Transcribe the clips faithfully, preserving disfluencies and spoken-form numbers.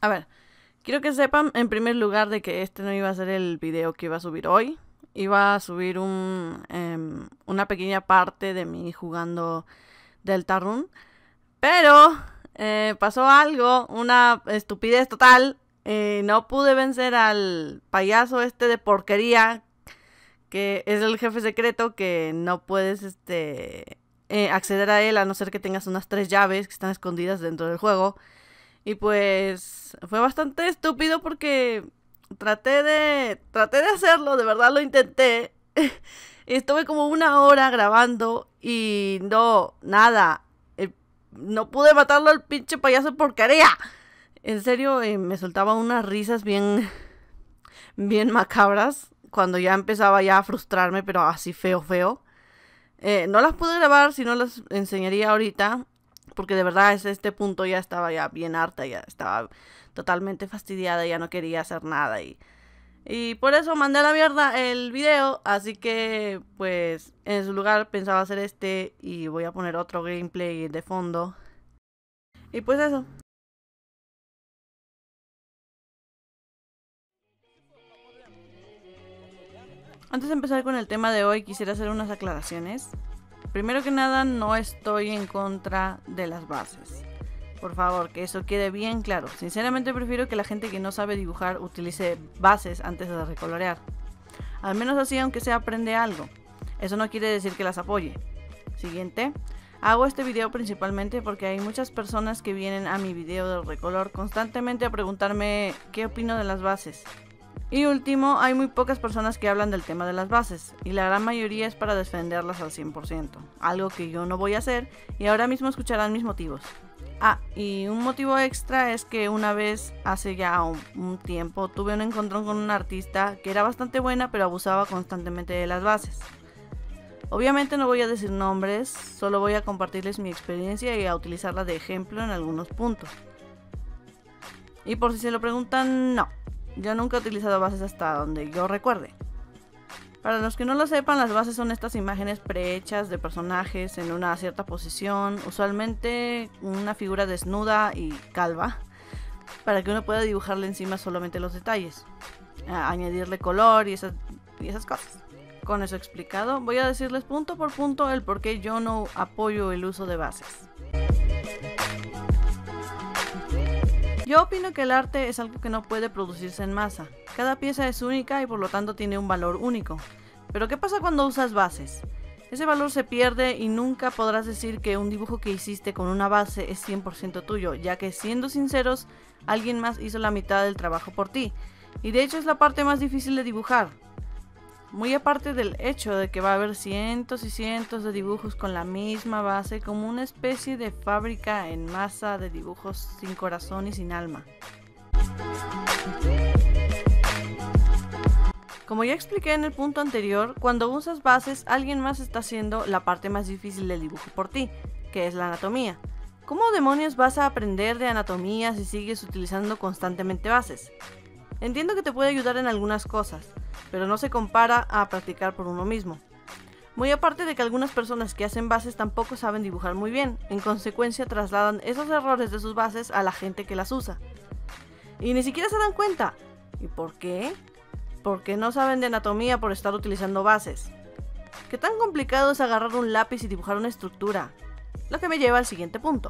A ver, quiero que sepan en primer lugar de que este no iba a ser el video que iba a subir hoy. Iba a subir un, um, una pequeña parte de mí jugando Deltarune. Pero eh, pasó algo, una estupidez total. Eh, no pude vencer al payaso este de porquería, que es el jefe secreto, que no puedes este, eh, acceder a él a no ser que tengas unas tres llaves que están escondidas dentro del juego. Y pues fue bastante estúpido porque traté de, traté de hacerlo, de verdad lo intenté. Estuve como una hora grabando y no, nada. Eh, no pude matarlo al pinche payaso de porquería. En serio, eh, me soltaba unas risas bien, bien macabras cuando ya empezaba ya a frustrarme, pero así feo, feo. Eh, no las pude grabar, si no las enseñaría ahorita. Porque de verdad a este punto ya estaba ya bien harta, ya estaba totalmente fastidiada, ya no quería hacer nada. Y, y por eso mandé a la mierda el video, así que pues en su lugar pensaba hacer este y voy a poner otro gameplay de fondo. Y pues eso. Antes de empezar con el tema de hoy quisiera hacer unas aclaraciones. Primero que nada, no estoy en contra de las bases. Por favor, que eso quede bien claro. Sinceramente prefiero que la gente que no sabe dibujar utilice bases antes de recolorear. Al menos así, aunque sea, aprende algo. Eso no quiere decir que las apoye. Siguiente. Hago este video principalmente porque hay muchas personas que vienen a mi video de recolor constantemente a preguntarme qué opino de las bases. Y último, hay muy pocas personas que hablan del tema de las bases, y la gran mayoría es para defenderlas al cien por ciento, algo que yo no voy a hacer, y ahora mismo escucharán mis motivos. Ah, y un motivo extra es que una vez, hace ya un, un tiempo, tuve un encontrón con una artista que era bastante buena, pero abusaba constantemente de las bases. Obviamente no voy a decir nombres, solo voy a compartirles mi experiencia y a utilizarla de ejemplo en algunos puntos. Y por si se lo preguntan, no. Yo nunca he utilizado bases hasta donde yo recuerde. Para los que no lo sepan, las bases son estas imágenes prehechas de personajes en una cierta posición, usualmente una figura desnuda y calva, para que uno pueda dibujarle encima solamente los detalles, añadirle color y esas, y esas cosas. Con eso explicado, voy a decirles punto por punto el por qué yo no apoyo el uso de bases. Yo opino que el arte es algo que no puede producirse en masa. Cada pieza es única y por lo tanto tiene un valor único. Pero ¿qué pasa cuando usas bases? Ese valor se pierde y nunca podrás decir que un dibujo que hiciste con una base es cien por ciento tuyo, ya que siendo sinceros, alguien más hizo la mitad del trabajo por ti. Y de hecho es la parte más difícil de dibujar. Muy aparte del hecho de que va a haber cientos y cientos de dibujos con la misma base, como una especie de fábrica en masa de dibujos sin corazón y sin alma. Como ya expliqué en el punto anterior, cuando usas bases, alguien más está haciendo la parte más difícil del dibujo por ti, que es la anatomía. ¿Cómo demonios vas a aprender de anatomía si sigues utilizando constantemente bases? Entiendo que te puede ayudar en algunas cosas, pero no se compara a practicar por uno mismo. Muy aparte de que algunas personas que hacen bases tampoco saben dibujar muy bien, en consecuencia trasladan esos errores de sus bases a la gente que las usa. Y ni siquiera se dan cuenta. ¿Y por qué? Porque no saben de anatomía por estar utilizando bases. ¿Qué tan complicado es agarrar un lápiz y dibujar una estructura? Lo que me lleva al siguiente punto.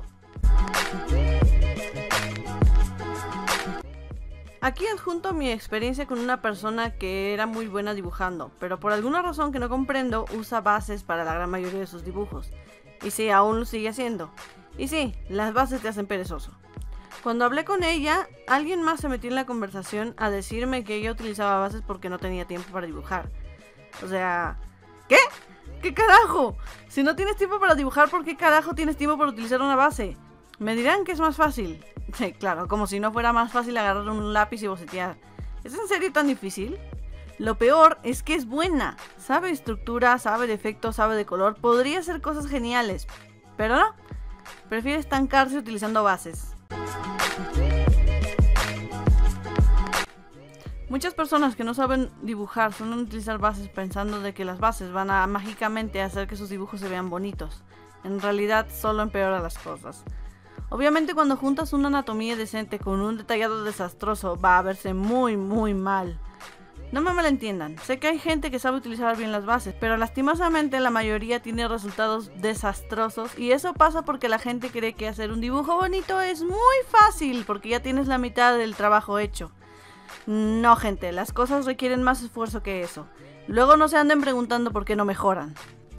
Aquí adjunto mi experiencia con una persona que era muy buena dibujando, pero por alguna razón que no comprendo usa bases para la gran mayoría de sus dibujos. Y sí, aún lo sigue haciendo. Y sí, las bases te hacen perezoso. Cuando hablé con ella, alguien más se metió en la conversación a decirme que ella utilizaba bases porque no tenía tiempo para dibujar. O sea, ¿qué? ¿Qué carajo? Si no tienes tiempo para dibujar, ¿por qué carajo tienes tiempo para utilizar una base? Me dirán que es más fácil. Sí, claro, como si no fuera más fácil agarrar un lápiz y bocetear. ¿Es en serio tan difícil? Lo peor es que es buena. Sabe de estructura, sabe de efecto, sabe de color. Podría hacer cosas geniales. Pero no. Prefiere estancarse utilizando bases. Muchas personas que no saben dibujar suelen utilizar bases pensando de que las bases van a mágicamente hacer que sus dibujos se vean bonitos. En realidad solo empeora las cosas. Obviamente cuando juntas una anatomía decente con un detallado desastroso va a verse muy muy mal. No me malentiendan, sé que hay gente que sabe utilizar bien las bases, pero lastimosamente la mayoría tiene resultados desastrosos y eso pasa porque la gente cree que hacer un dibujo bonito es muy fácil porque ya tienes la mitad del trabajo hecho. No, gente, las cosas requieren más esfuerzo que eso. Luego no se anden preguntando por qué no mejoran.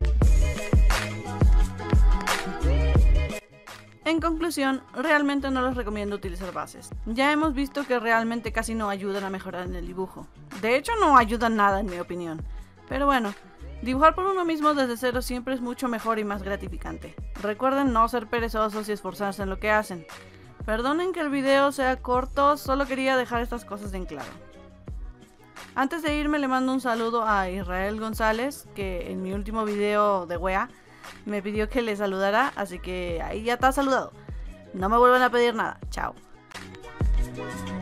En conclusión, realmente no les recomiendo utilizar bases. Ya hemos visto que realmente casi no ayudan a mejorar en el dibujo. De hecho, no ayudan nada en mi opinión. Pero bueno, dibujar por uno mismo desde cero siempre es mucho mejor y más gratificante. Recuerden no ser perezosos y esforzarse en lo que hacen. Perdonen que el video sea corto, solo quería dejar estas cosas en claro. Antes de irme le mando un saludo a Israel González, que en mi último video de wea me pidió que le saludara, así que ahí ya está saludado. No me vuelvan a pedir nada. Chao.